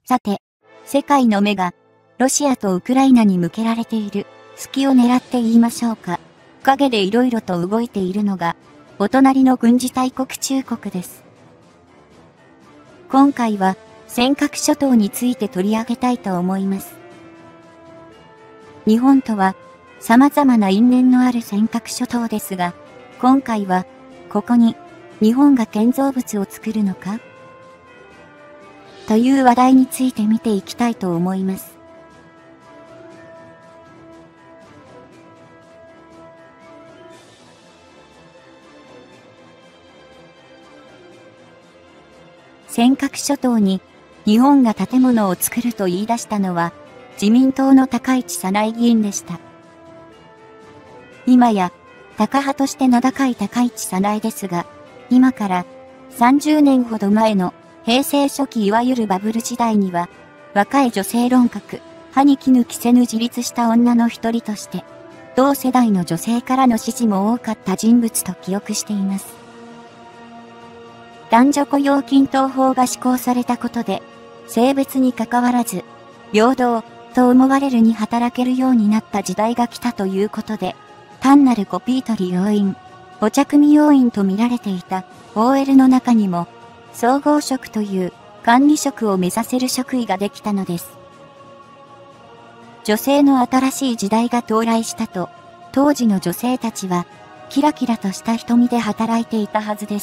さて、世界の目がロシアとウクライナに向けられている隙を狙って言いましょうか。陰で色々と動いているのがお隣の軍事大国中国です。今回は尖閣諸島について取り上げたいと思います。日本とは様々な因縁のある尖閣諸島ですが、今回はここに日本が建造物を作るのかという話題について見ていきたいと思います。尖閣諸島に日本が建物を作ると言い出したのは自民党の高市早苗議員でした。今やタカ派として名高い高市早苗ですが、今から30年ほど前の平成初期いわゆるバブル時代には、若い女性論客、歯に衣着せぬ自立した女の一人として、同世代の女性からの支持も多かった人物と記憶しています。男女雇用均等法が施行されたことで、性別に関わらず、平等と思われるに働けるようになった時代が来たということで、単なるコピー取り要員、お茶組要員と見られていた OL の中にも、総合職という管理職を目指せる職位ができたのです。女性の新しい時代が到来したと、当時の女性たちは、キラキラとした瞳で働いていたはずです。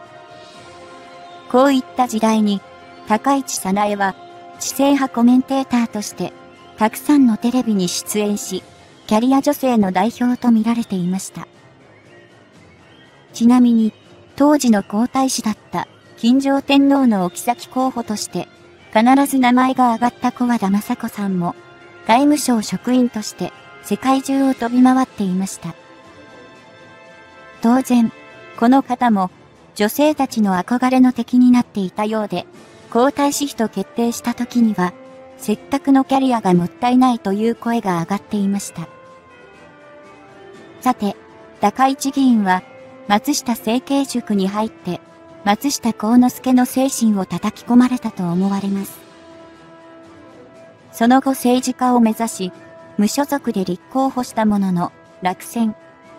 こういった時代に、高市早苗は、知性派コメンテーターとして、たくさんのテレビに出演し、キャリア女性の代表と見られていました。ちなみに、当時の皇太子だった金城天皇のお妃候補として、必ず名前が挙がった小和田雅子さんも、外務省職員として世界中を飛び回っていました。当然、この方も女性たちの憧れの敵になっていたようで、皇太子妃と決定した時には、せっかくのキャリアがもったいないという声が上がっていました。さて、高市議員は、松下政経塾に入って、松下幸之助の精神を叩き込まれたと思われます。その後政治家を目指し、無所属で立候補したものの、落選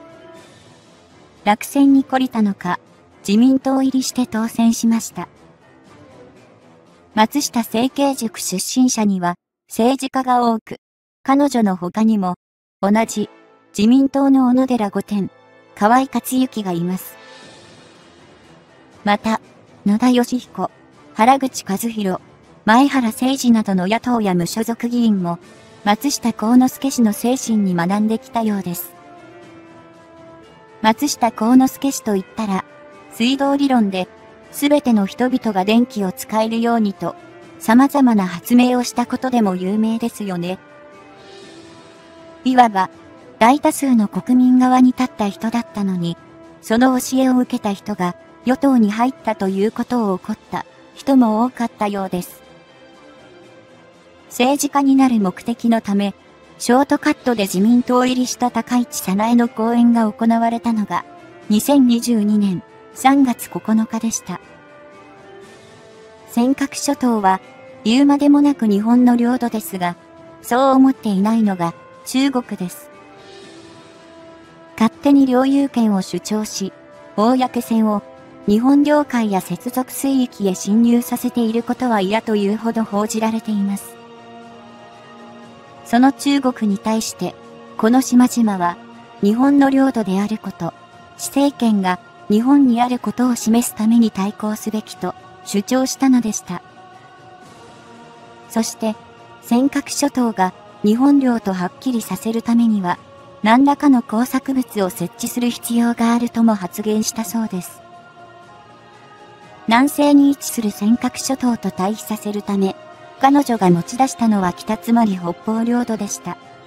に懲りたのか、自民党入りして当選しました。松下政経塾出身者には、政治家が多く、彼女の他にも、同じ、自民党の小野寺御殿、河井克行がいます。また、野田佳彦、原口和弘、前原誠司などの野党や無所属議員も、松下幸之助氏の精神に学んできたようです。松下幸之助氏といったら、水道理論で、すべての人々が電気を使えるようにと、様々な発明をしたことでも有名ですよね。いわば、大多数の国民側に立った人だったのに、その教えを受けた人が与党に入ったということを怒った人も多かったようです。政治家になる目的のため、ショートカットで自民党入りした高市早苗の講演が行われたのが、2022年3月9日でした。尖閣諸島は言うまでもなく日本の領土ですが、そう思っていないのが中国です。勝手に領有権を主張し、公船を日本領海や接続水域へ侵入させていることは嫌というほど報じられています。その中国に対して、この島々は日本の領土であること、施政権が日本にあることを示すために対抗すべきと主張したのでした。そして、尖閣諸島が日本領とはっきりさせるためには、何らかの工作物を設置する必要があるとも発言したそうです。南西に位置する尖閣諸島と対比させるため、彼女が持ち出したのは北つまり北方領土でした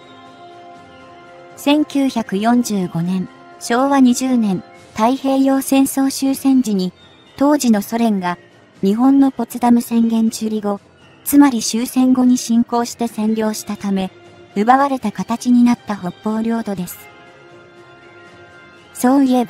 。1945年、昭和20年、太平洋戦争終戦時に、当時のソ連が日本のポツダム宣言中理後、つまり終戦後に侵攻して占領したため、奪われた形になった北方領土です。そういえ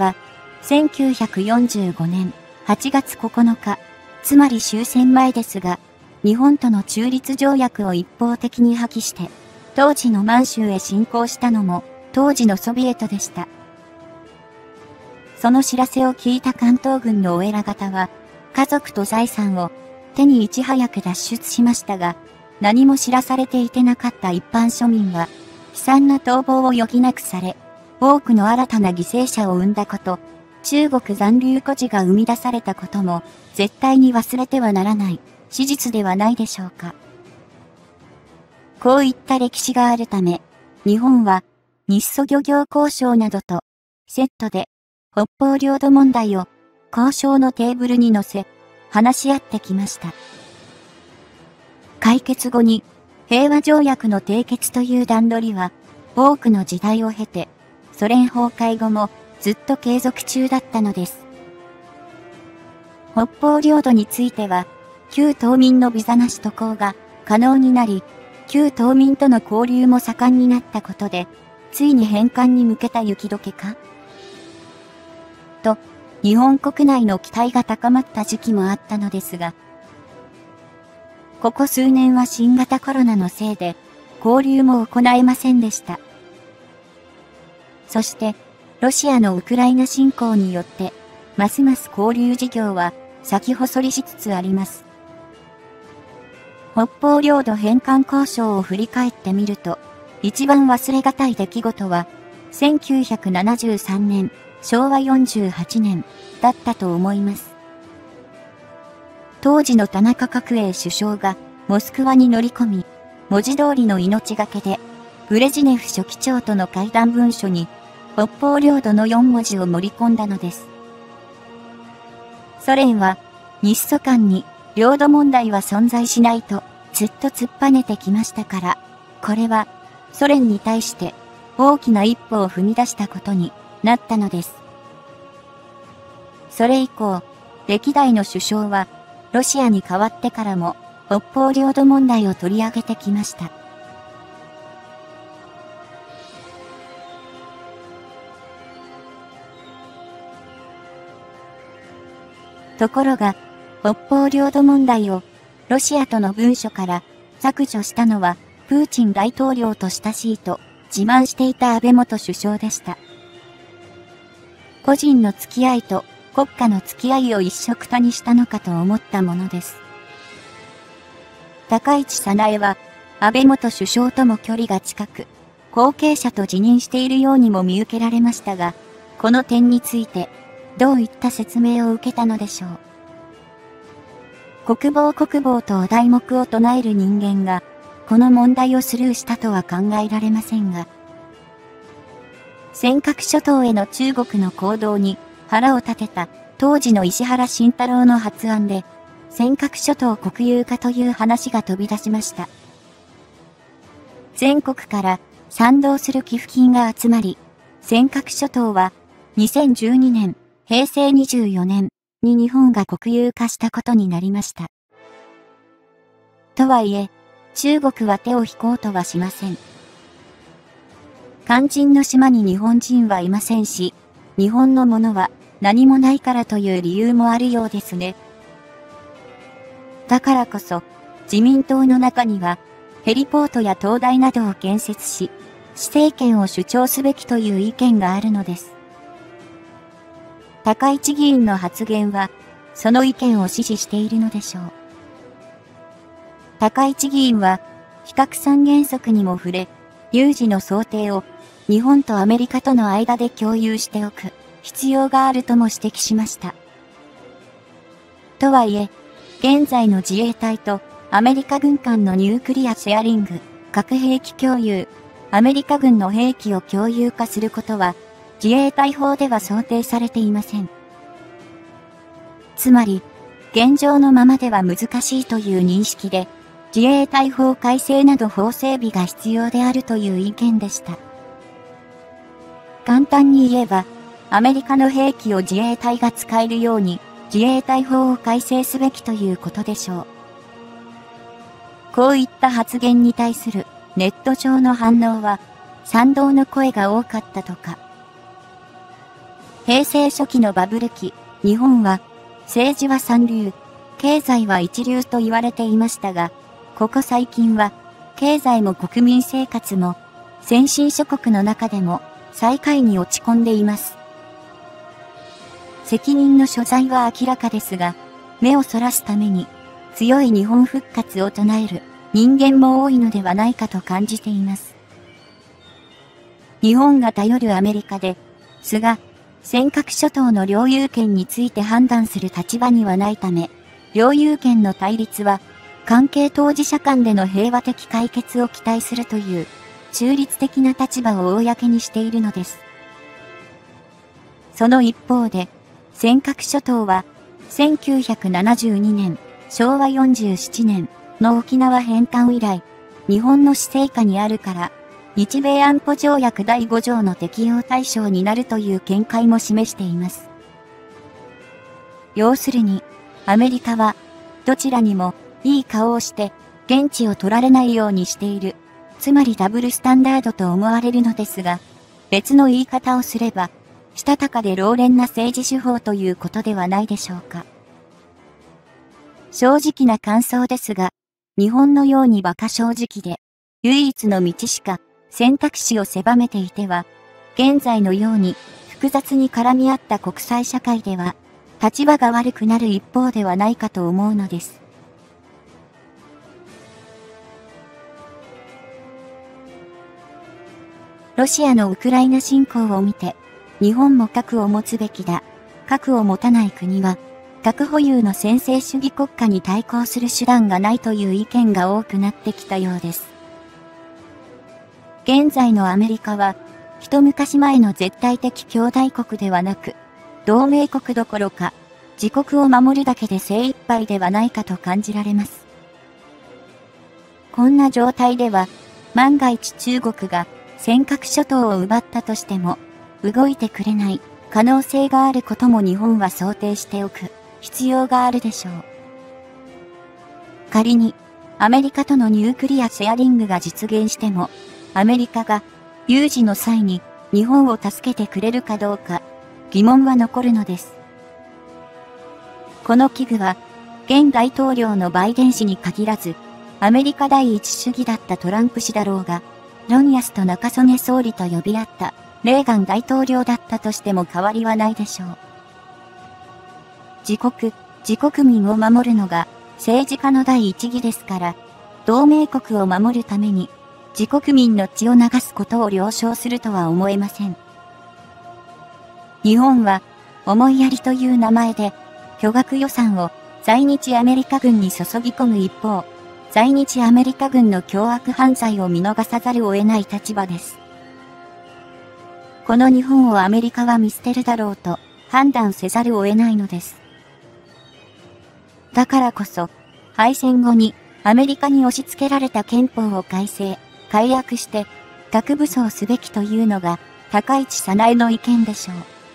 ば、1945年8月9日、つまり終戦前ですが、 日本との中立条約を一方的に破棄して、当時の満州へ侵攻したのも、当時のソビエトでした。その知らせを聞いた関東軍のお偉方は、家族と財産を手にいち早く脱出しましたが、何も知らされていてなかった一般庶民は、悲惨な逃亡を余儀なくされ、多くの新たな犠牲者を生んだこと、中国残留孤児が生み出されたことも、絶対に忘れてはならない史実ではないでしょうか。こういった歴史があるため、日本は日ソ漁業交渉などとセットで北方領土問題を交渉のテーブルに乗せ、話し合ってきました。解決後に平和条約の締結という段取りは多くの時代を経て、ソ連崩壊後もずっと継続中だったのです。北方領土については、旧島民のビザなし渡航が可能になり、旧島民との交流も盛んになったことで、ついに返還に向けた雪解けかと、日本国内の期待が高まった時期もあったのですが、ここ数年は新型コロナのせいで、交流も行えませんでした。そして、ロシアのウクライナ侵攻によって、ますます交流事業は先細りしつつあります。北方領土返還交渉を振り返ってみると、一番忘れがたい出来事は、1973年、昭和48年、だったと思います。当時の田中角栄首相が、モスクワに乗り込み、文字通りの命がけで、ブレジネフ書記長との会談文書に、北方領土の4文字を盛り込んだのです。ソ連は、日ソ間に領土問題は存在しないとずっと突っぱねてきましたから、これはソ連に対して大きな一歩を踏み出したことになったのです。それ以降、歴代の首相はロシアに代わってからも北方領土問題を取り上げてきました。ところが、北方領土問題をロシアとの文書から削除したのはプーチン大統領と親しいと自慢していた安倍元首相でした。個人の付き合いと国家の付き合いを一緒くたにしたのかと思ったものです。高市早苗は安倍元首相とも距離が近く、後継者と自認しているようにも見受けられましたが、この点についてどういった説明を受けたのでしょう。国防とお題目を唱える人間が、この問題をスルーしたとは考えられませんが、尖閣諸島への中国の行動に腹を立てた当時の石原慎太郎の発案で、尖閣諸島国有化という話が飛び出しました。全国から賛同する寄付金が集まり、尖閣諸島は2012年、平成24年に日本が国有化したことになりました。とはいえ、中国は手を引こうとはしません。肝心の島に日本人はいませんし、日本のものは何もないからという理由もあるようですね。だからこそ、自民党の中には、ヘリポートや灯台などを建設し、施政権を主張すべきという意見があるのです。高市議員の発言は、その意見を支持しているのでしょう。高市議員は、非核三原則にも触れ、有事の想定を日本とアメリカとの間で共有しておく必要があるとも指摘しました。とはいえ、現在の自衛隊とアメリカ軍間のニュークリアシェアリング、核兵器共有、アメリカ軍の兵器を共有化することは、自衛隊法では想定されていません。つまり、現状のままでは難しいという認識で、自衛隊法改正など法整備が必要であるという意見でした。簡単に言えば、アメリカの兵器を自衛隊が使えるように、自衛隊法を改正すべきということでしょう。こういった発言に対するネット上の反応は、賛同の声が多かったとか。平成初期のバブル期、日本は、政治は三流、 経済は一流と言われていましたが、ここ最近は、経済も国民生活も、先進諸国の中でも、最下位に落ち込んでいます。責任の所在は明らかですが、目をそらすために、強い日本復活を唱える人間も多いのではないかと感じています。日本が頼るアメリカで、菅、尖閣諸島の領有権について判断する立場にはないため、領有権の対立は、関係当事者間での平和的解決を期待するという、中立的な立場を公にしているのです。その一方で、尖閣諸島は、1972年、昭和47年の沖縄返還以来、日本の施政下にあるから、日米安保条約第5条の適用対象になるという見解も示しています。要するに、アメリカは、どちらにも、いい顔をして、現地を取られないようにしている。つまりダブルスタンダードと思われるのですが、別の言い方をすれば、したたかで老練な政治手法ということではないでしょうか。正直な感想ですが、日本のように馬鹿正直で、唯一の道しか選択肢を狭めていては、現在のように複雑に絡み合った国際社会では、立場が悪くなる一方ではないかと思うのです。ロシアのウクライナ侵攻を見て、日本も核を持つべきだ。核を持たない国は、核保有の専制主義国家に対抗する手段がないという意見が多くなってきたようです。現在のアメリカは、一昔前の絶対的兄弟国ではなく、同盟国どころか、自国を守るだけで精一杯ではないかと感じられます。こんな状態では、万が一中国が尖閣諸島を奪ったとしても、動いてくれない可能性があることも日本は想定しておく必要があるでしょう。仮に、アメリカとのニュークリアシェアリングが実現しても、アメリカが有事の際に日本を助けてくれるかどうか疑問は残るのです。この危惧は現大統領のバイデン氏に限らずアメリカ第一主義だったトランプ氏だろうが、ロンヤスと中曽根総理と呼び合ったレーガン大統領だったとしても変わりはないでしょう。自国民を守るのが政治家の第一義ですから、同盟国を守るために自国民の血を流すことを了承するとは思えません。日本は思いやりという名前で巨額予算を在日アメリカ軍に注ぎ込む一方、在日アメリカ軍の凶悪犯罪を見逃さざるを得ない立場です。この日本をアメリカは見捨てるだろうと判断せざるを得ないのです。だからこそ、敗戦後にアメリカに押し付けられた憲法を改悪して核武装すべきというのが高市早苗の意見でしょう。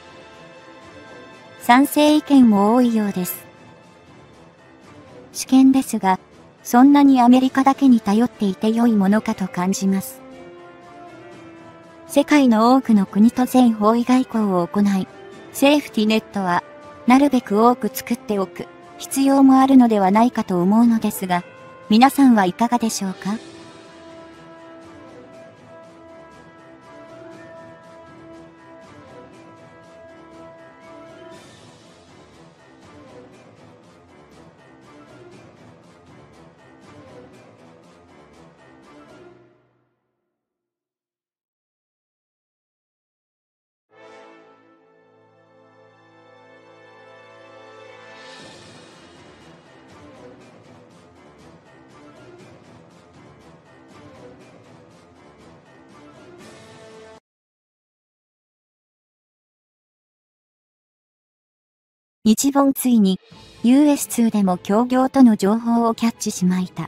賛成意見も多いようです。主見ですが、そんなにアメリカだけに頼っていて良いものかと感じます。世界の多くの国と全方位外交を行い、セーフティネットはなるべく多く作っておく必要もあるのではないかと思うのですが、皆さんはいかがでしょうか？日本ついに US2 でも協業との情報をキャッチしまいた。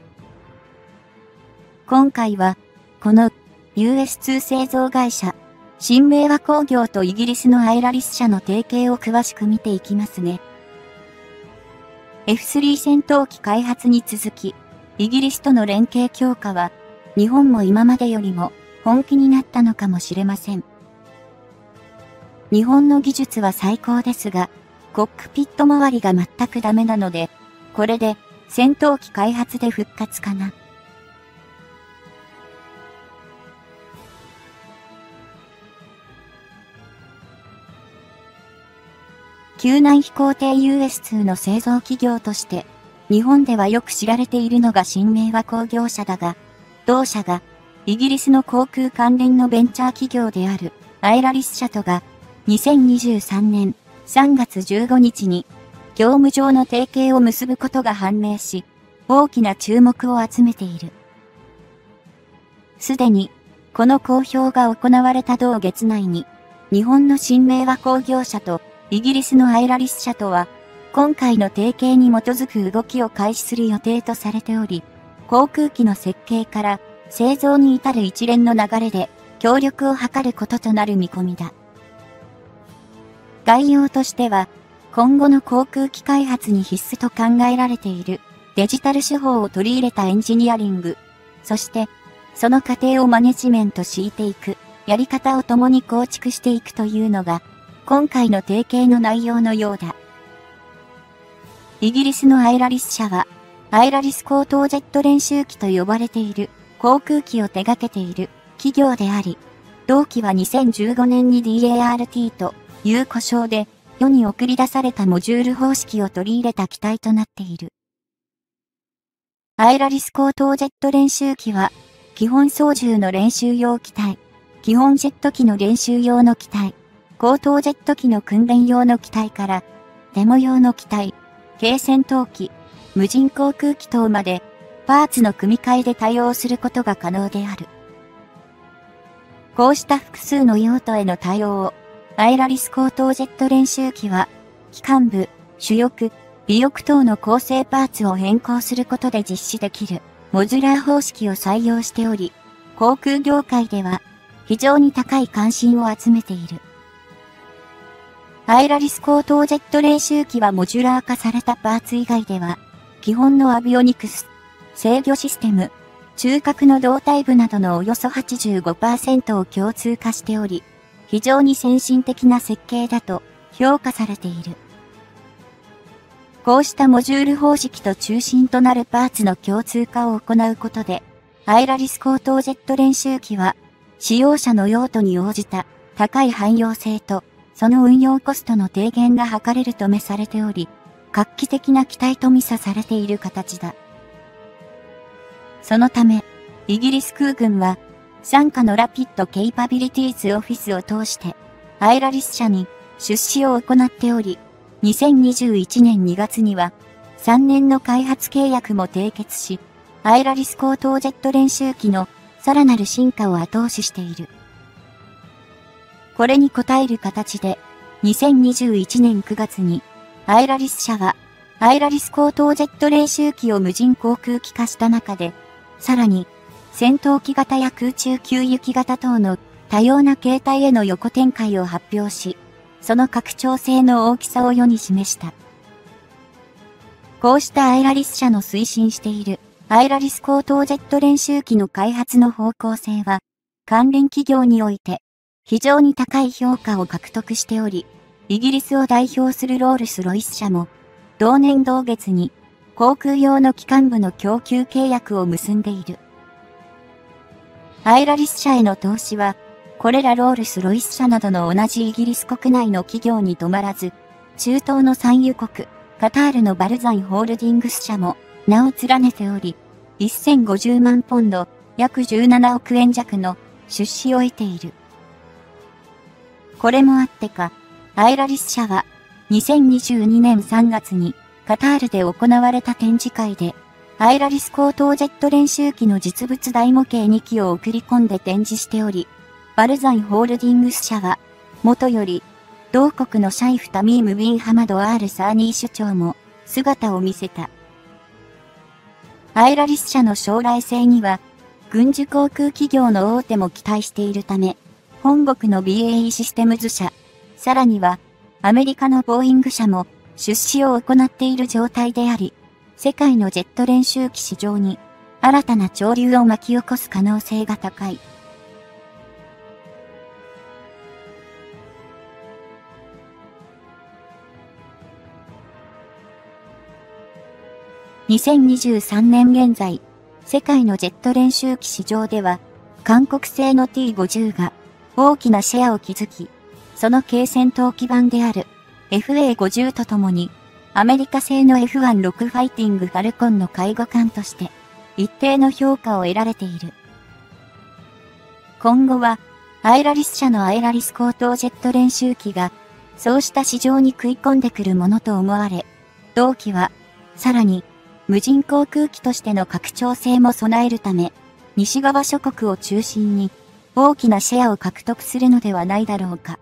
今回は、この US2 製造会社、新明和工業とイギリスのアイラリス社の提携を詳しく見ていきますね。F3 戦闘機開発に続き、イギリスとの連携強化は、日本も今までよりも本気になったのかもしれません。日本の技術は最高ですが、コックピット周りが全くダメなので、 これで戦闘機開発で復活かな。救難飛行艇 US2 の製造企業として、日本ではよく知られているのが新明和工業社だが、同社がイギリスの航空関連のベンチャー企業であるアイラリス社とが2023年3月15日に業務上の提携を結ぶことが判明し、大きな注目を集めている。すでにこの公表が行われた同月内に、日本の新明和工業社とイギリスのアイラリス社とは、今回の提携に基づく動きを開始する予定とされており、航空機の設計から製造に至る一連の流れで協力を図ることとなる見込みだ。概要としては、今後の航空機開発に必須と考えられているデジタル手法を取り入れたエンジニアリング、そしてその過程をマネジメントしていくやり方を共に構築していくというのが、今回の提携の内容のようだ。イギリスのアイラリス社は、アイラリス高等ジェット練習機と呼ばれている航空機を手掛けている企業であり、同機は2015年に DART という呼称で世に送り出されたモジュール方式を取り入れた機体となっている。アイラリス高等ジェット練習機は、基本操縦の練習用機体、基本ジェット機の練習用の機体、高等ジェット機の訓練用の機体から、デモ用の機体、軽戦闘機、無人航空機等まで、パーツの組み替えで対応することが可能である。こうした複数の用途への対応を、アイラリス高等ジェット練習機は、機関部、主翼、尾翼等の構成パーツを変更することで実施できる、モジュラー方式を採用しており、航空業界では、非常に高い関心を集めている。アイラリス高等ジェット練習機はモジュラー化されたパーツ以外では、基本のアビオニクス、制御システム、中核の胴体部などのおよそ 85% を共通化しており、非常に先進的な設計だと評価されている。こうしたモジュール方式と中心となるパーツの共通化を行うことで、アイラリス高等ジェット練習機は、使用者の用途に応じた高い汎用性と、その運用コストの低減が図れるとめされており、画期的な機体と見差されている形だ。そのため、イギリス空軍は、傘下のラピッドケイパビリティーズオフィスを通して、アイラリス社に出資を行っており、2021年2月には、3年の開発契約も締結し、アイラリス高等ジェット練習機のさらなる進化を後押ししている。これに応える形で、2021年9月に、アイラリス社は、アイラリス高等ジェット練習機を無人航空機化した中で、さらに、戦闘機型や空中給油機型等の多様な形態への横展開を発表し、その拡張性の大きさを世に示した。こうしたアイラリス社の推進している、アイラリス高等ジェット練習機の開発の方向性は、関連企業において、非常に高い評価を獲得しており、イギリスを代表するロールス・ロイス社も、同年同月に航空用の機関部の供給契約を結んでいる。アイラリス社への投資は、これらロールス・ロイス社などの同じイギリス国内の企業に止まらず、中東の産油国、カタールのバルザイホールディングス社も名を連ねており、1050万ポンド、約17億円弱の出資を得ている。これもあってか、アイラリス社は、2022年3月に、カタールで行われた展示会で、アイラリス高等ジェット練習機の実物大模型2機を送り込んで展示しており、バルザイホールディングス社は、元より、同国のシャイフ・タミーム・ビン・ハマド・アール・サーニー首長も、姿を見せた。アイラリス社の将来性には、軍需航空企業の大手も期待しているため、本国の BAE システムズ社、さらには、アメリカのボーイング社も出資を行っている状態であり、世界のジェット練習機市場に新たな潮流を巻き起こす可能性が高い。 2023年現在、世界のジェット練習機市場では、韓国製の T50 が大きなシェアを築き、その軽戦闘機版である FA50 とともに、アメリカ製の F16 ファイティングファルコンの介護艦として、一定の評価を得られている。今後は、アイラリス社のアイラリス高等ジェット練習機が、そうした市場に食い込んでくるものと思われ、同機は、さらに、無人航空機としての拡張性も備えるため、西側諸国を中心に、大きなシェアを獲得するのではないだろうか。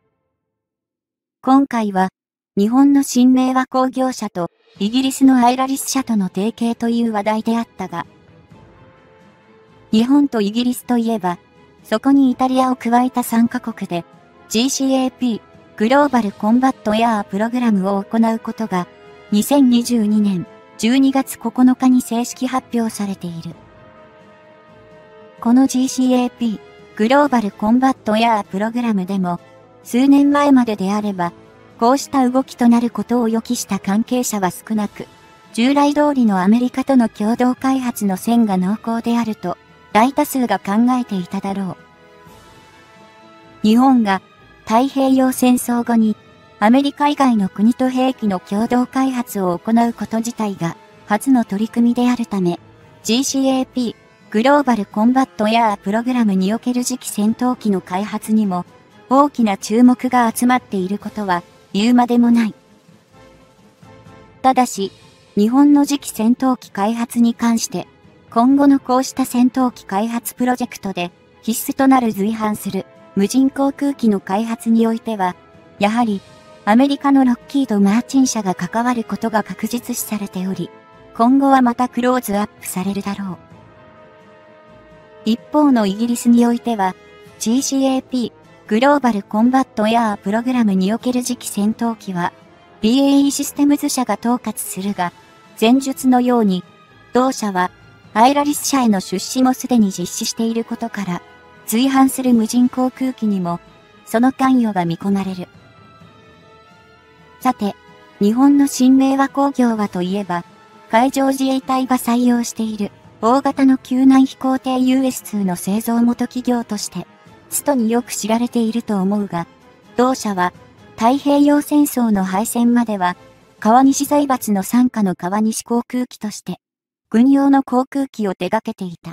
今回は、日本の新明和工業社と、イギリスのアイラリス社との提携という話題であったが、日本とイギリスといえば、そこにイタリアを加えた3カ国で、GCAP、グローバルコンバットエアープログラムを行うことが、2022年12月9日に正式発表されている。この GCAP、グローバルコンバットエアープログラムでも、数年前までであれば、こうした動きとなることを予期した関係者は少なく、従来通りのアメリカとの共同開発の線が濃厚であると、大多数が考えていただろう。日本が太平洋戦争後にアメリカ以外の国と兵器の共同開発を行うこと自体が初の取り組みであるため、GCAP、グローバルコンバットエアープログラムにおける次期戦闘機の開発にも大きな注目が集まっていることは言うまでもない。ただし、日本の次期戦闘機開発に関して、今後のこうした戦闘機開発プロジェクトで必須となる随伴する無人航空機の開発においては、やはりアメリカのロッキード・マーチン社が関わることが確実視されており、今後はまたクローズアップされるだろう。一方のイギリスにおいては、GCAP、グローバルコンバットエアープログラムにおける次期戦闘機は、BAE システムズ社が統括するが、前述のように、同社は、アイラリス社への出資もすでに実施していることから、随伴する無人航空機にも、その関与が見込まれる。さて、日本の新明和工業はといえば、海上自衛隊が採用している大型の救難飛行艇 US2 の製造元企業として、ストによく知られていると思うが、同社は太平洋戦争の敗戦までは、川西財閥の傘下の川西航空機として、軍用の航空機を手掛けていた。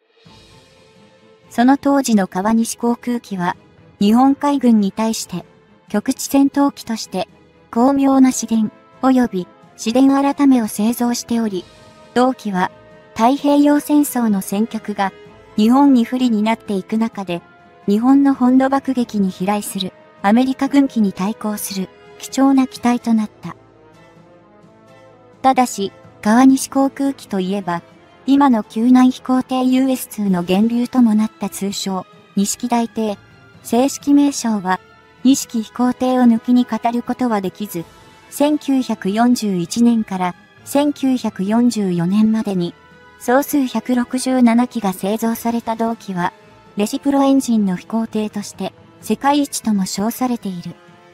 その当時の川西航空機は、日本海軍に対して、局地戦闘機として、巧妙な市電及び市電改めを製造しており、同機は太平洋戦争の戦局が日本に不利になっていく中で、日本の本土爆撃に飛来するアメリカ軍機に対抗する貴重な機体となった。ただし、川西航空機といえば、今の救難飛行艇 US2 の源流ともなった通称、錦大艇。正式名称は、錦飛行艇を抜きに語ることはできず、1941年から1944年までに、総数167機が製造された同機は、レシプロエンジンの飛行艇として、世界一とも称されている。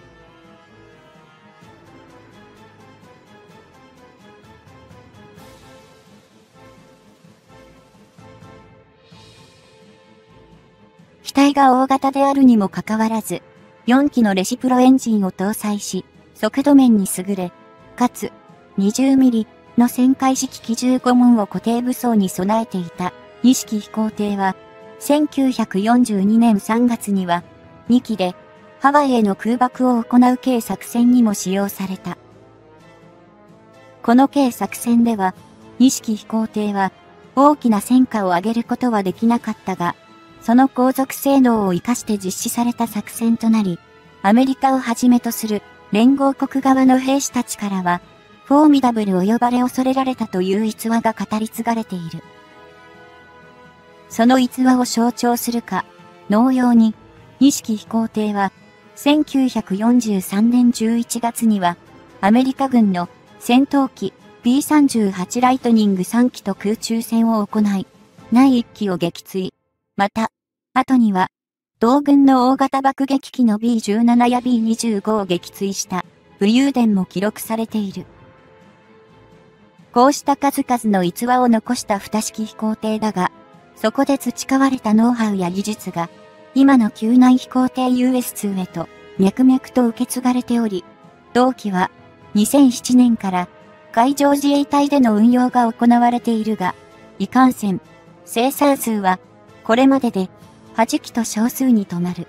機体が大型であるにもかかわらず、4機のレシプロエンジンを搭載し、速度面に優れ、かつ、20ミリの旋回式機15門を固定武装に備えていた錦飛行艇は、1942年3月には、2機で、ハワイへの空爆を行う軽作戦にも使用された。この軽作戦では、錦飛行艇は、大きな戦果を上げることはできなかったが、その航続性能を活かして実施された作戦となり、アメリカをはじめとする連合国側の兵士たちからは、フォーミダブルを呼ばれ恐れられたという逸話が語り継がれている。その逸話を象徴するか、同様に、錦飛行艇は、1943年11月には、アメリカ軍の戦闘機 B38 ライトニング3機と空中戦を行い、内1機を撃墜。また、後には、同軍の大型爆撃機の B17 や B25 を撃墜した武勇伝も記録されている。 こうした数々の逸話を残した蓋式飛行艇だが、そこで培われたノウハウや技術が、今の救難飛行艇 US2 へと脈々と受け継がれており、同機は2007年から海上自衛隊での運用が行われているが、いかんせん、生産数はこれまでで8機と少数に止まる。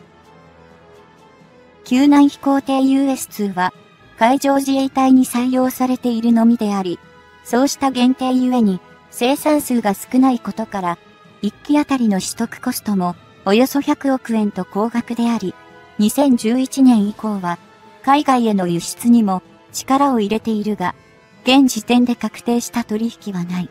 救難飛行艇 US2 は海上自衛隊に採用されているのみであり、そうした限定ゆえに生産数が少ないことから、1機あたりの取得コストもおよそ100億円と高額であり、2011年以降は海外への輸出にも力を入れているが、現時点で確定した取引はない。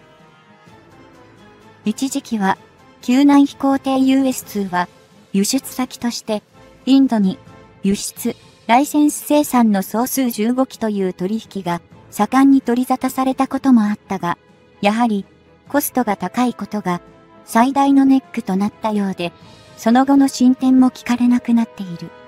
一時期は救難飛行艇 US2 は輸出先としてインドに輸出、ライセンス生産の総数15機という取引が盛んに取り沙汰されたこともあったが、やはりコストが高いことが最大のネックとなったようで、その後の進展も聞かれなくなっている。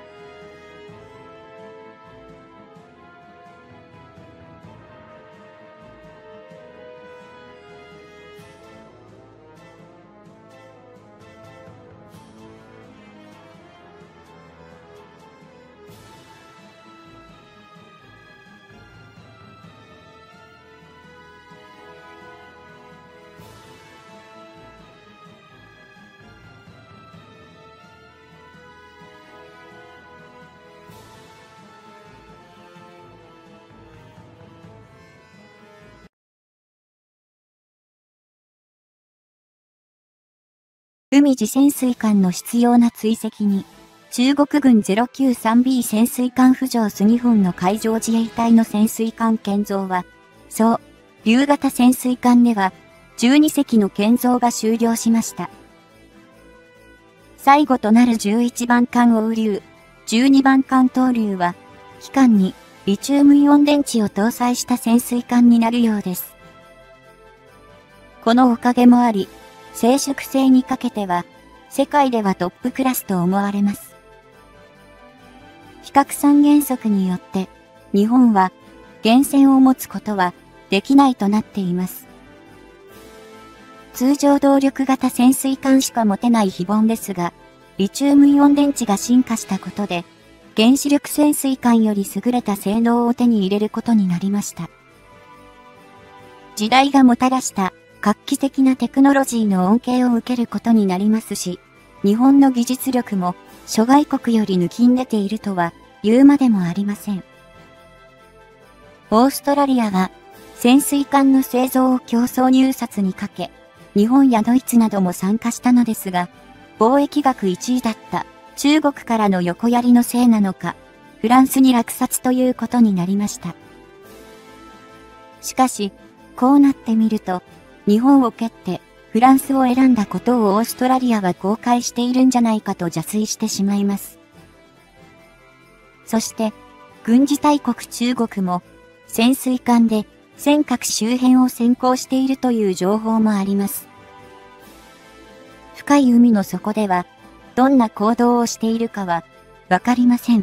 海自潜水艦の必要な追跡に、中国軍 093B 潜水艦浮上ス2本の海上自衛隊の潜水艦建造は、竜型潜水艦では、12隻の建造が終了しました。最後となる11番艦王竜、12番艦東竜は、機関にリチウムイオン電池を搭載した潜水艦になるようです。このおかげもあり、静粛性にかけては、世界ではトップクラスと思われます。非核三原則によって、日本は原潜を持つことはできないとなっています。通常動力型潜水艦しか持てない非凡ですが、リチウムイオン電池が進化したことで、原子力潜水艦より優れた性能を手に入れることになりました。時代がもたらした画期的なテクノロジーの恩恵を受けることになりますし、日本の技術力も諸外国より抜きん出ているとは言うまでもありません。オーストラリアは潜水艦の製造を競争入札にかけ、日本やドイツなども参加したのですが、貿易額1位だった中国からの横やりのせいなのか、フランスに落札ということになりました。しかし、こうなってみると、日本を蹴ってフランスを選んだことをオーストラリアは後悔しているんじゃないかと邪推してしまいます。そして、軍事大国中国も潜水艦で尖閣周辺を先行しているという情報もあります。深い海の底ではどんな行動をしているかはわかりません。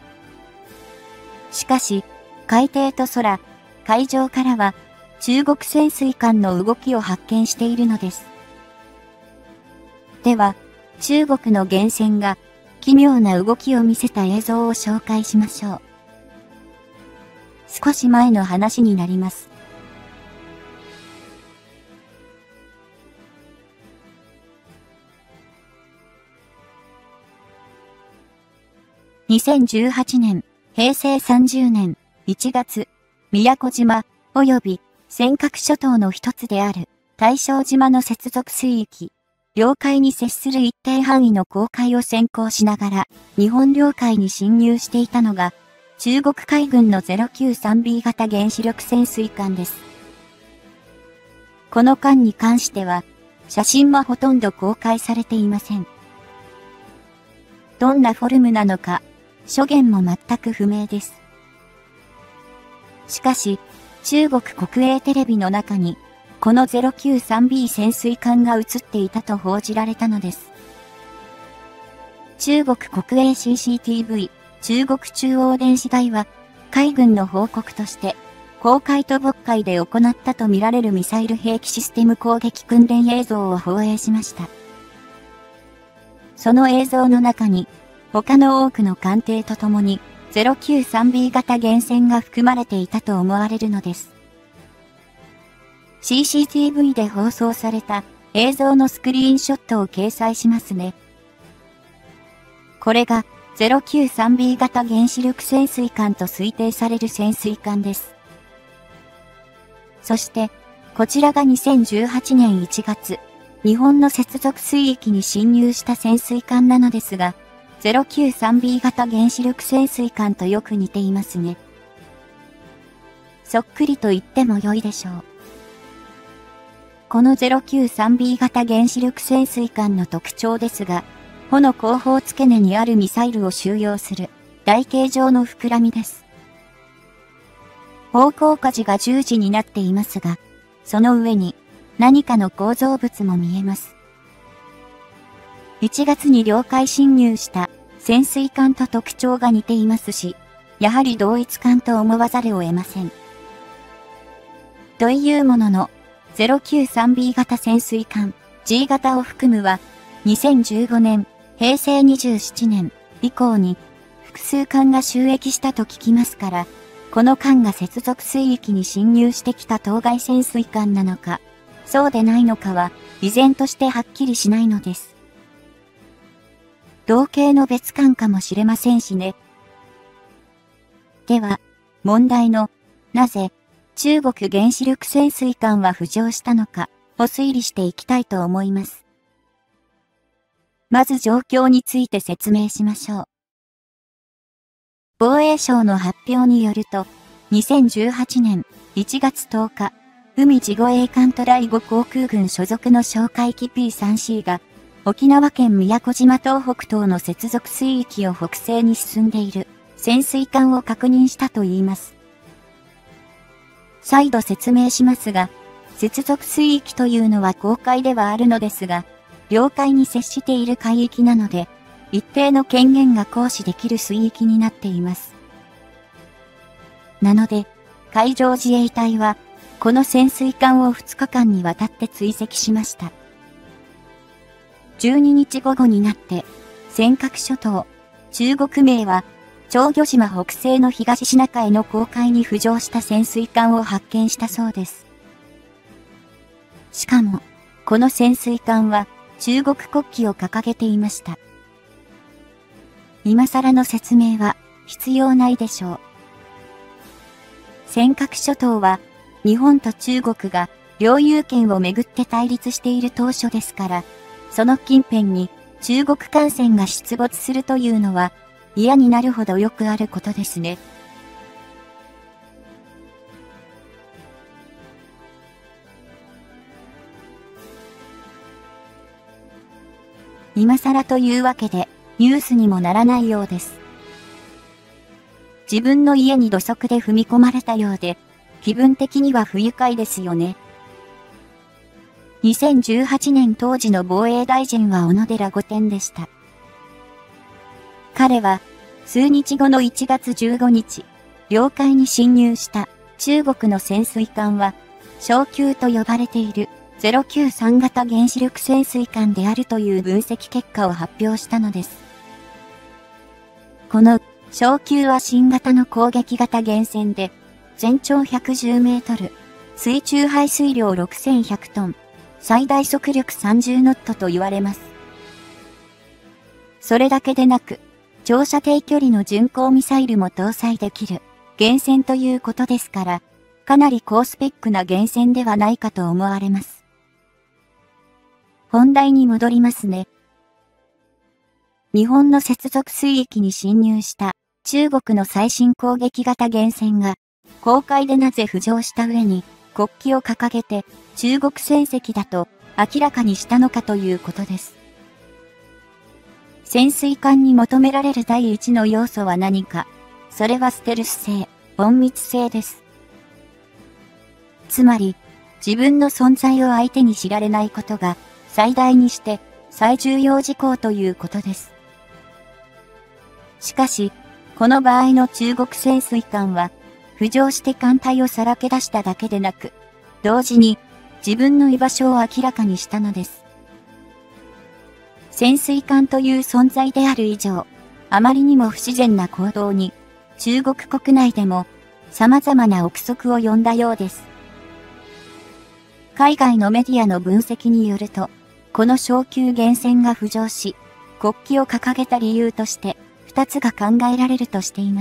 しかし、海底と空、海上からは中国潜水艦の動きを発見しているのです。では、中国の原潜が奇妙な動きを見せた映像を紹介しましょう。少し前の話になります。2018年、平成30年1月、宮古島及び尖閣諸島の一つである大正島の接続水域、領海に接する一定範囲の公海を先行しながら日本領海に侵入していたのが中国海軍の 093B 型原子力潜水艦です。この艦に関しては写真もほとんど公開されていません。どんなフォルムなのか、諸言も全く不明です。しかし、中国国営テレビの中に、この 093B 潜水艦が映っていたと報じられたのです。中国国営 CCTV、中国中央電視台は、海軍の報告として、 公海と渤海で行ったとみられるミサイル兵器システム攻撃訓練映像を放映しました。その映像の中に、他の多くの艦艇とともに、093B 型原潜が含まれていたと思われるのです。CCTV で放送された映像のスクリーンショットを掲載しますね。これが 093B 型原子力潜水艦と推定される潜水艦です。そして、こちらが2018年1月、日本の接続水域に侵入した潜水艦なのですが、093B 型原子力潜水艦とよく似ていますね。そっくりと言っても良いでしょう。この 093B 型原子力潜水艦の特徴ですが、帆の後方付け根にあるミサイルを収容する台形状の膨らみです。方向舵が十字になっていますが、その上に何かの構造物も見えます。1月に領海侵入した潜水艦と特徴が似ていますし、やはり同一艦と思わざるを得ません。というものの、093B 型潜水艦 G 型を含むは、2015年、平成27年以降に複数艦が就役したと聞きますから、この艦が接続水域に侵入してきた当該潜水艦なのか、そうでないのかは、依然としてはっきりしないのです。同型の別艦かもしれませんしね。では、問題の、なぜ、中国原子力潜水艦は浮上したのかを推理していきたいと思います。まず状況について説明しましょう。防衛省の発表によると、2018年1月10日、海自護衛艦と第5航空群所属の哨戒機 P3C が、沖縄県宮古島東北東の接続水域を北西に進んでいる潜水艦を確認したといいます。再度説明しますが、接続水域というのは公海ではあるのですが、領海に接している海域なので、一定の権限が行使できる水域になっています。なので、海上自衛隊は、この潜水艦を2日間にわたって追跡しました。12日午後になって、尖閣諸島、中国名は、長魚島北西の東シナ海の公海に浮上した潜水艦を発見したそうです。しかも、この潜水艦は、中国国旗を掲げていました。今更の説明は必要ないでしょう。尖閣諸島は日本と中国が領有権をめぐって対立している当初ですから、その近辺に中国艦船が出没するというのは嫌になるほどよくあることですね。今更というわけで、ニュースにもならないようです。自分の家に土足で踏み込まれたようで、気分的には不愉快ですよね。2018年当時の防衛大臣は小野寺御殿でした。彼は、数日後の1月15日、領海に侵入した中国の潜水艦は、小級と呼ばれている093型原子力潜水艦であるという分析結果を発表したのです。この小級は新型の攻撃型原潜で、全長110メートル、水中排水量6100トン、最大速力30ノットと言われます。それだけでなく、長射程距離の巡航ミサイルも搭載できる原潜ということですから、かなり高スペックな原潜ではないかと思われます。本題に戻りますね。日本の接続水域に侵入した中国の最新攻撃型原潜が公海でなぜ浮上した上に国旗を掲げて中国船籍だと明らかにしたのかということです。潜水艦に求められる第一の要素は何か、それはステルス性、隠密性です。つまり、自分の存在を相手に知られないことが最大にして最重要事項ということです。しかし、この場合の中国潜水艦は、 浮上して艦隊をさらけ出しただけでなく、同時に自分の居場所を明らかにしたのです。潜水艦という存在である以上、あまりにも不自然な行動に、中国国内でも様々な憶測を呼んだようです。海外のメディアの分析によると、この小級原船が浮上し、国旗を掲げた理由として、2つが考えられるとしています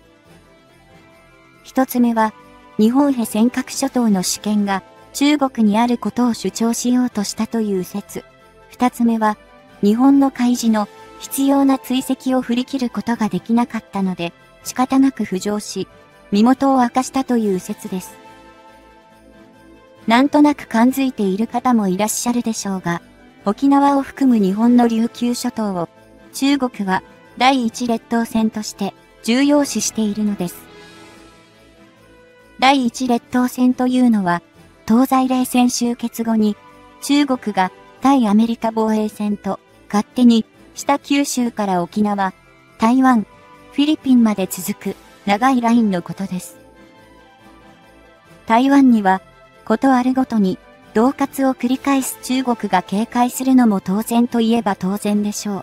。1つ目は、日本へ尖閣諸島の主権が中国にあることを主張しようとしたという説。2つ目は、日本の海事の必要な追跡を振り切ることができなかったので、仕方なく浮上し、身元を明かしたという説です。なんとなく感づいている方もいらっしゃるでしょうが、沖縄を含む日本の琉球諸島を中国は第一列島線として重要視しているのです。第一列島線というのは、東西冷戦終結後に中国が対アメリカ防衛線と勝手に北九州から沖縄、台湾、フィリピンまで続く長いラインのことです。台湾にはことあるごとに恫喝を繰り返す中国が警戒するのも当然といえば当然でしょう。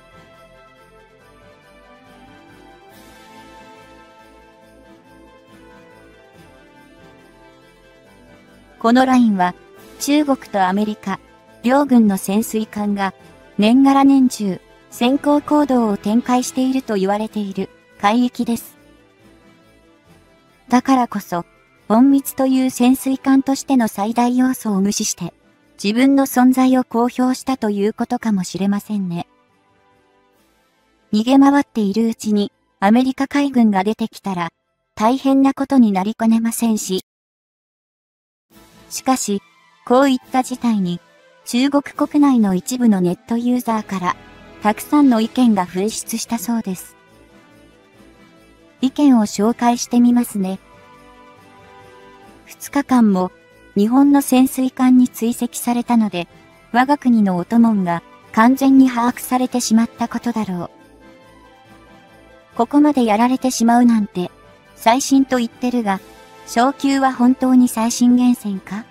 このラインは中国とアメリカ両軍の潜水艦が年がら年中先行行動を展開していると言われている海域です。だからこそ、隠密という潜水艦としての最大要素を無視して、自分の存在を公表したということかもしれませんね。逃げ回っているうちに、アメリカ海軍が出てきたら、大変なことになりかねませんし。しかし、こういった事態に、中国国内の一部のネットユーザーから、たくさんの意見が噴出したそうです。意見を紹介してみますね。2日間も日本の潜水艦に追跡されたので、我が国の音門が完全に把握されてしまったことだろう。ここまでやられてしまうなんて、最新と言ってるが、小級は本当に最新源泉か？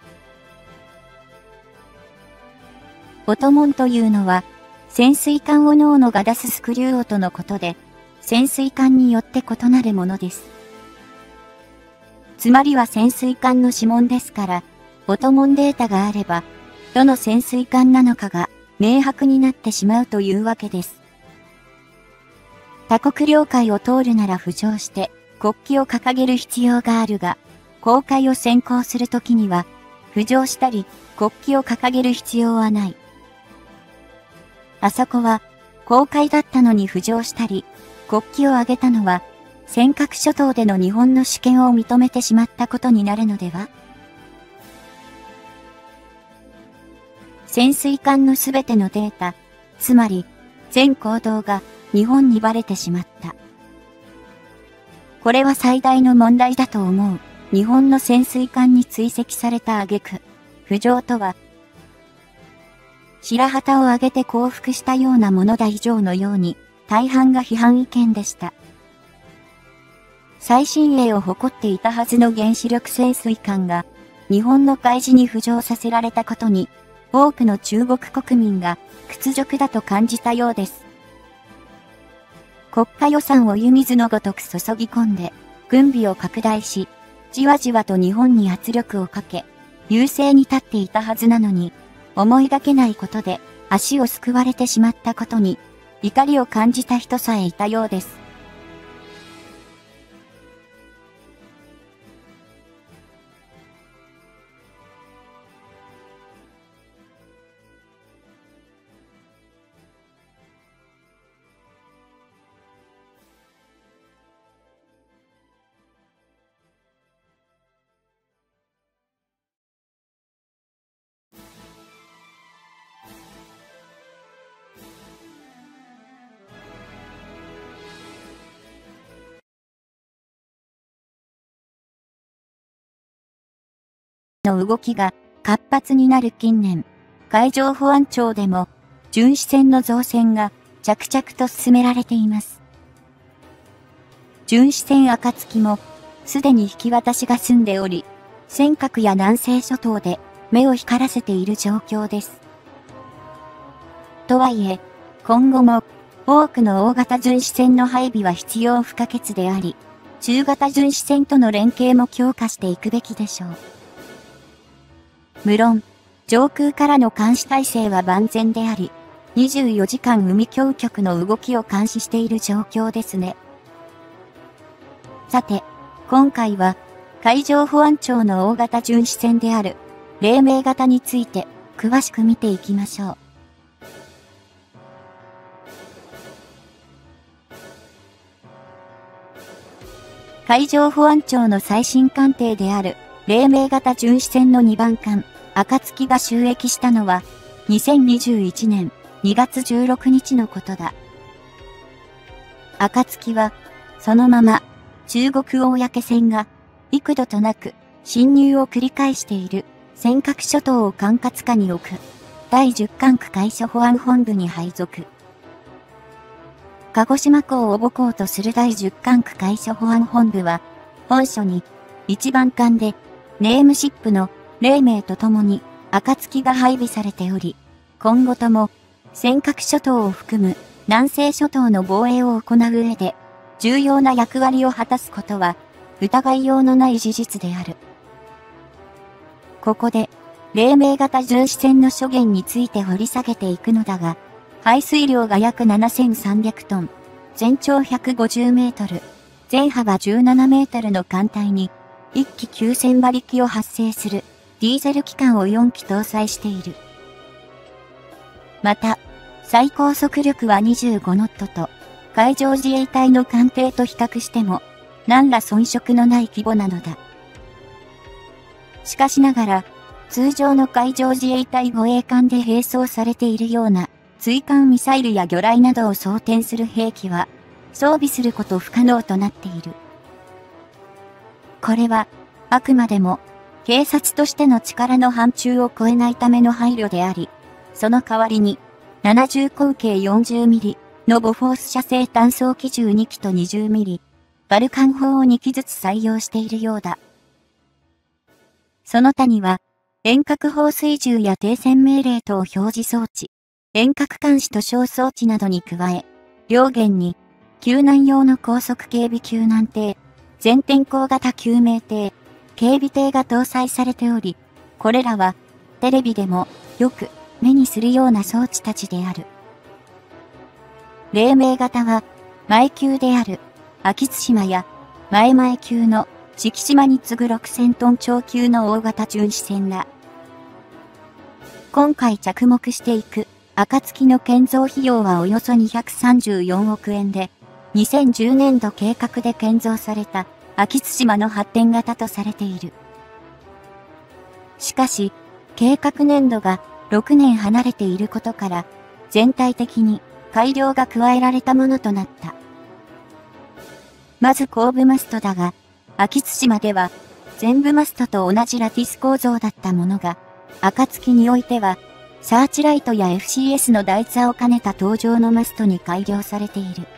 音門というのは、潜水艦おのおのが出すスクリュー音のことで、潜水艦によって異なるものです。つまりは潜水艦の指紋ですから、音門データがあれば、どの潜水艦なのかが明白になってしまうというわけです。他国領海を通るなら浮上して国旗を掲げる必要があるが、公海を先行するときには、浮上したり国旗を掲げる必要はない。あそこは公海だったのに浮上したり、国旗を上げたのは、尖閣諸島での日本の主権を認めてしまったことになるのでは？潜水艦のすべてのデータ、つまり全行動が日本にバレてしまった。これは最大の問題だと思う。日本の潜水艦に追跡された挙句、浮上とは、白旗を上げて降伏したようなものだ以上のように、大半が批判意見でした。最新鋭を誇っていたはずの原子力潜水艦が、日本の海事に浮上させられたことに、多くの中国国民が屈辱だと感じたようです。国家予算を湯水のごとく注ぎ込んで、軍備を拡大し、じわじわと日本に圧力をかけ、優勢に立っていたはずなのに、思いがけないことで足をすくわれてしまったことに、怒りを感じた人さえいたようです。の動きが活発になる近年、海上保安庁でも巡視船の造船が着々と進められています。巡視船暁もすでに引き渡しが済んでおり、尖閣や南西諸島で目を光らせている状況です。とはいえ、今後も多くの大型巡視船の配備は必要不可欠であり、中型巡視船との連携も強化していくべきでしょう。無論、上空からの監視体制は万全であり、24時間海峡局の動きを監視している状況ですね。さて、今回は海上保安庁の大型巡視船である黎明型について詳しく見ていきましょう。海上保安庁の最新艦艇である黎明型巡視船の2番艦、暁が就役したのは2021年2月16日のことだ。暁はそのまま中国公船が幾度となく侵入を繰り返している尖閣諸島を管轄下に置く第10管区海上保安本部に配属。鹿児島港を母港とする第10管区海上保安本部は、本所に1番艦でネームシップの黎明とともに暁が配備されており、今後とも尖閣諸島を含む南西諸島の防衛を行う上で重要な役割を果たすことは疑いようのない事実である。ここで黎明型巡視船の諸言について掘り下げていくのだが、排水量が約7300トン、全長150メートル、全幅17メートルの艦隊に、1機9000馬力を発生するディーゼル機関を4機搭載している。また、最高速力は25ノットと、海上自衛隊の艦艇と比較しても、何ら遜色のない規模なのだ。しかしながら、通常の海上自衛隊護衛艦で並走されているような、追艦ミサイルや魚雷などを装填する兵器は、装備すること不可能となっている。これは、あくまでも、警察としての力の範疇を超えないための配慮であり、その代わりに、70口径40ミリのボフォース射程単装機銃2機と20ミリ、バルカン砲を2機ずつ採用しているようだ。その他には、遠隔放水銃や停戦命令等表示装置、遠隔監視と小装置などに加え、両舷に、救難用の高速警備救難艇、全天候型救命艇、警備艇が搭載されており、これらは、テレビでも、よく、目にするような装置たちである。黎明型は、前級である、秋津島や、前々級の、敷島に次ぐ6000トン超級の大型巡視船だ。今回着目していく、暁の建造費用はおよそ234億円で、2010年度計画で建造された秋津島の発展型とされている。しかし、計画年度が6年離れていることから、全体的に改良が加えられたものとなった。まず後部マストだが、秋津島では全部マストと同じラティス構造だったものが、暁においては、サーチライトや FCS の台座を兼ねた搭乗のマストに改良されている。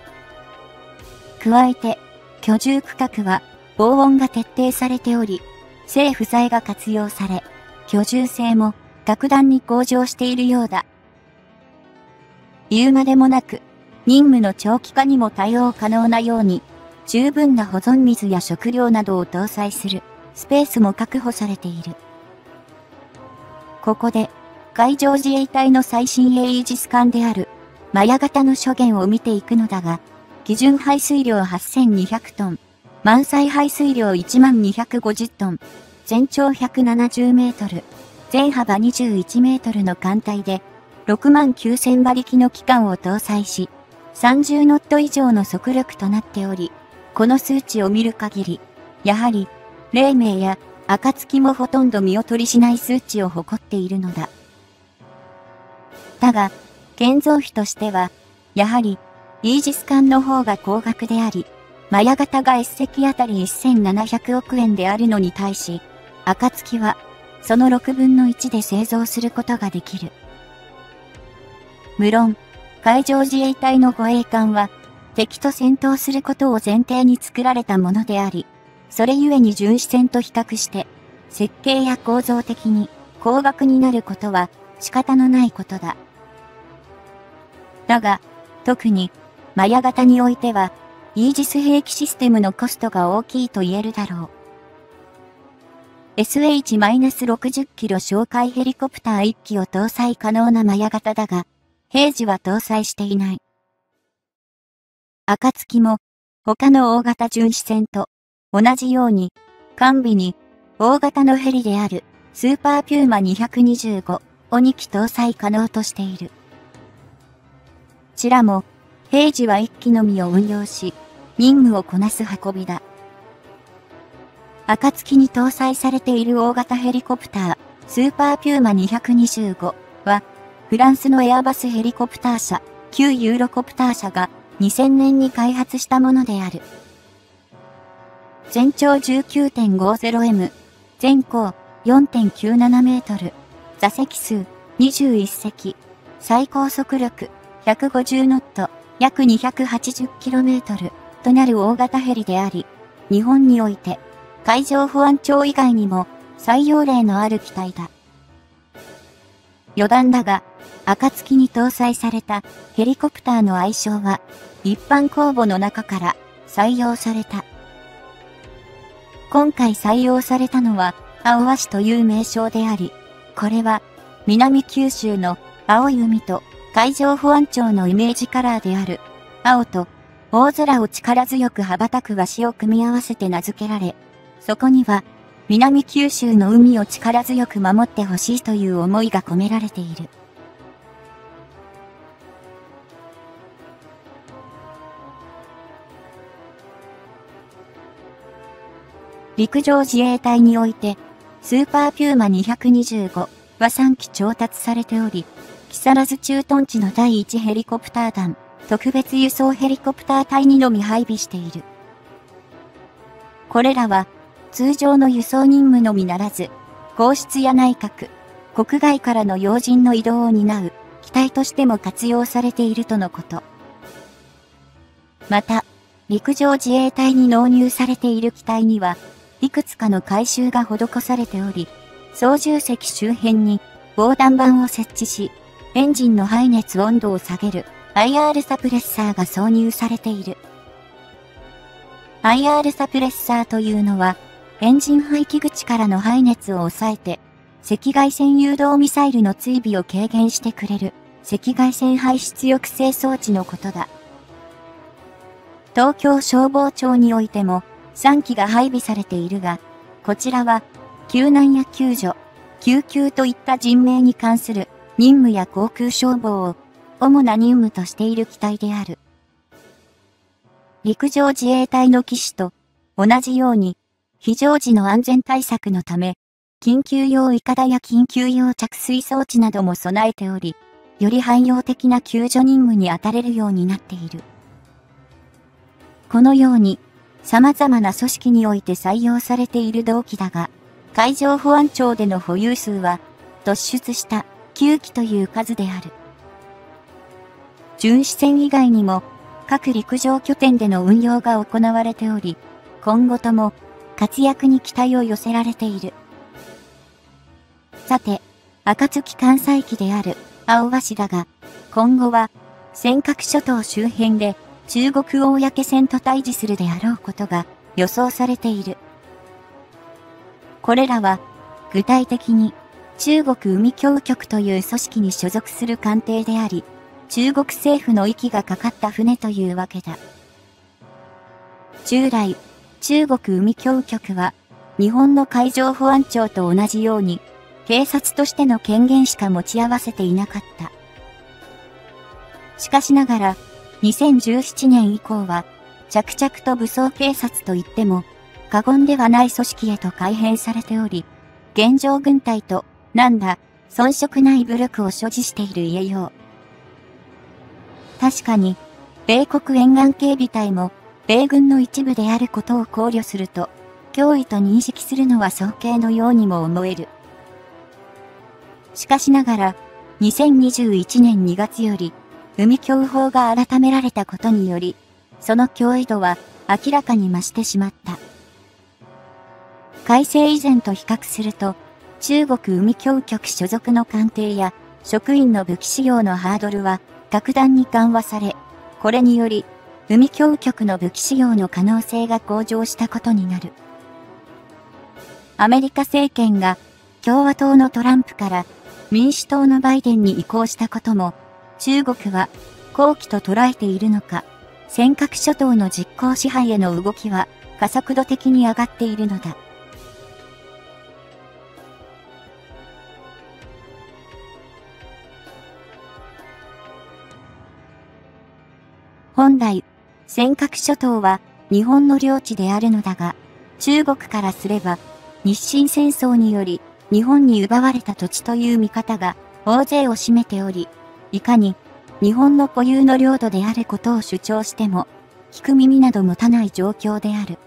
加えて、居住区画は防音が徹底されており、政府材が活用され、居住性も格段に向上しているようだ。言うまでもなく、任務の長期化にも対応可能なように、十分な保存水や食料などを搭載するスペースも確保されている。ここで、海上自衛隊の最新鋭イージス艦である、マヤ型の諸言を見ていくのだが、基準排水量8200トン、満載排水量11250トン、全長170メートル、全幅21メートルの艦隊で、69000馬力の機関を搭載し、30ノット以上の速力となっており、この数値を見る限り、やはり、黎明や暁もほとんど見劣りしない数値を誇っているのだ。だが、建造費としては、やはり、イージス艦の方が高額であり、マヤ型が S 隻あたり1700億円であるのに対し、暁は、その6分の1で製造することができる。無論、海上自衛隊の護衛艦は、敵と戦闘することを前提に作られたものであり、 それゆえに巡視船と比較して、設計や構造的に高額になることは仕方のないことだ。だが、特に、マヤ型においては、イージス兵器システムのコストが大きいと言えるだろう。SH-60 キロ哨戒ヘリコプター1機を搭載可能なマヤ型だが、平時は搭載していない。暁も、他の大型巡視船と同じように、完備に大型のヘリであるスーパーピューマ225を2機搭載可能としている。ちらも、平時は1機のみを運用し、任務をこなす運びだ。暁に搭載されている大型ヘリコプター、スーパーピューマ225は、フランスのエアバスヘリコプター社、旧ユーロコプター社が2000年に開発したものである。全長 19.50m、全高 4.97 メートル、座席数21席、最高速力150ノット、約 280km となる大型ヘリであり、日本において海上保安庁以外にも採用例のある機体だ。余談だが、暁に搭載されたヘリコプターの愛称は一般公募の中から採用された。今回採用されたのは青和紙という名称であり、これは南九州の青い海と海上保安庁のイメージカラーである青と大空を力強く羽ばたく和紙を組み合わせて名付けられ、そこには南九州の海を力強く守ってほしいという思いが込められている。陸上自衛隊において、スーパーピューマ225は3機調達されており、木更津駐屯地の第1ヘリコプター団、特別輸送ヘリコプター隊にのみ配備している。これらは、通常の輸送任務のみならず、皇室や内閣、国外からの要人の移動を担う機体としても活用されているとのこと。また、陸上自衛隊に納入されている機体には、いくつかの改修が施されており、操縦席周辺に防弾板を設置し、エンジンの排熱温度を下げる IR サプレッサーが挿入されている。IR サプレッサーというのは、エンジン排気口からの排熱を抑えて、赤外線誘導ミサイルの追尾を軽減してくれる赤外線排出抑制装置のことだ。東京消防庁においても3機が配備されているが、こちらは救難や救助、救急といった人命に関する任務や航空消防を主な任務としている機体である。陸上自衛隊の機種と同じように非常時の安全対策のため、緊急用いかだや緊急用着水装置なども備えており、より汎用的な救助任務に当たれるようになっている。このように、様々な組織において採用されている同機だが、海上保安庁での保有数は、突出した9機という数である。巡視船以外にも、各陸上拠点での運用が行われており、今後とも活躍に期待を寄せられている。さて、暁艦載機である青和紙だが、今後は尖閣諸島周辺で中国公船と対峙するであろうことが予想されている。これらは具体的に中国海峡局という組織に所属する艦艇であり、中国政府の息がかかった船というわけだ。従来、中国海峡局は日本の海上保安庁と同じように警察としての権限しか持ち合わせていなかった。しかしながら、2017年以降は、着々と武装警察といっても、過言ではない組織へと改変されており、現状軍隊と、なんだ、遜色ない武力を所持している言えよう。確かに、米国沿岸警備隊も、米軍の一部であることを考慮すると、脅威と認識するのは早計のようにも思える。しかしながら、2021年2月より、海峡法が改められたことにより、その脅威度は明らかに増してしまった。 改正以前と比較すると、中国海峡局所属の艦艇や職員の武器使用のハードルは格段に緩和され、これにより、海峡局の武器使用の可能性が向上したことになる。アメリカ政権が共和党のトランプから民主党のバイデンに移行したことも、中国は好機と捉えているのか、尖閣諸島の実効支配への動きは加速度的に上がっているのだ。本来、尖閣諸島は日本の領地であるのだが、中国からすれば、日清戦争により日本に奪われた土地という見方が大勢を占めており、いかに日本の固有の領土であることを主張しても、聞く耳など持たない状況である。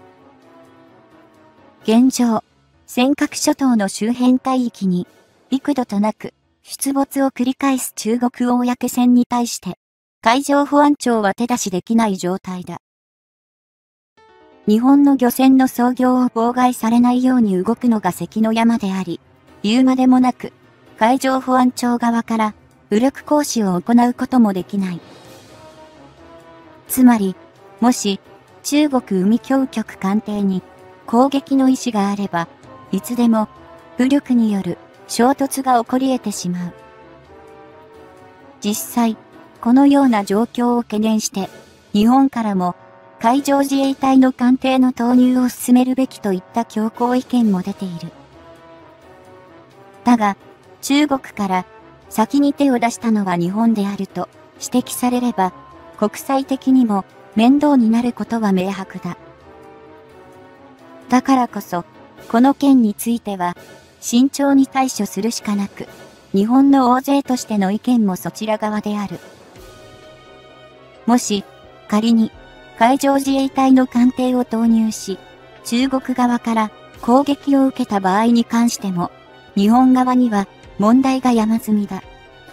現状、尖閣諸島の周辺海域に、幾度となく出没を繰り返す中国公船に対して、海上保安庁は手出しできない状態だ。日本の漁船の操業を妨害されないように動くのが関の山であり、言うまでもなく、海上保安庁側から武力行使を行うこともできない。つまり、もし中国海峡局艦艇に攻撃の意思があれば、いつでも武力による衝突が起こり得てしまう。実際、このような状況を懸念して、日本からも海上自衛隊の艦艇の投入を進めるべきといった強硬意見も出ている。だが、中国から先に手を出したのは日本であると指摘されれば、国際的にも面倒になることは明白だ。だからこそ、この件については慎重に対処するしかなく、日本の大勢としての意見もそちら側である。もし、仮に海上自衛隊の艦艇を投入し、中国側から攻撃を受けた場合に関しても、日本側には問題が山積みだ。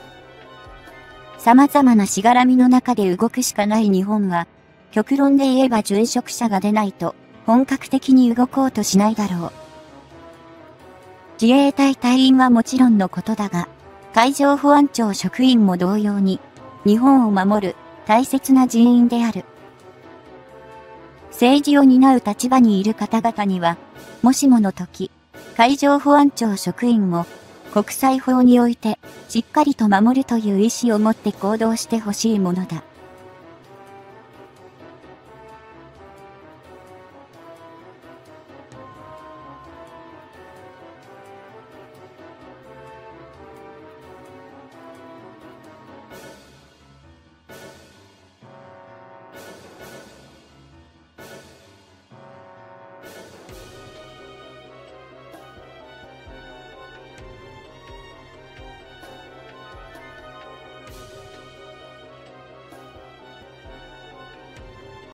様々なしがらみの中で動くしかない日本は、極論で言えば殉職者が出ないと本格的に動こうとしないだろう。自衛隊隊員はもちろんのことだが、海上保安庁職員も同様に、日本を守る大切な人員である。政治を担う立場にいる方々には、もしもの時、海上保安庁職員も国際法においてしっかりと守るという意思を持って行動してほしいものだ。